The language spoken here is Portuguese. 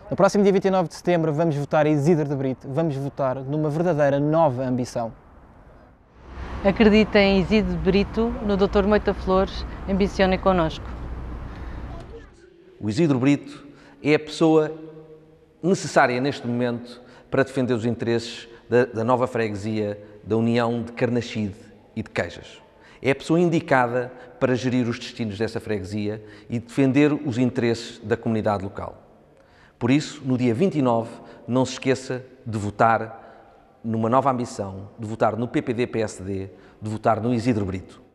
No próximo dia 29 de setembro vamos votar Isidro de Brito, vamos votar numa verdadeira nova ambição. Acredita em Isidro de Brito, no Dr. Moita Flores, ambicione connosco. O Isidro Brito é a pessoa necessária neste momento para defender os interesses da nova freguesia da União de Carnaxide e de Queijas. É a pessoa indicada para gerir os destinos dessa freguesia e defender os interesses da comunidade local. Por isso, no dia 29, não se esqueça de votar numa nova ambição, de votar no PPD-PSD, de votar no Isidro Brito.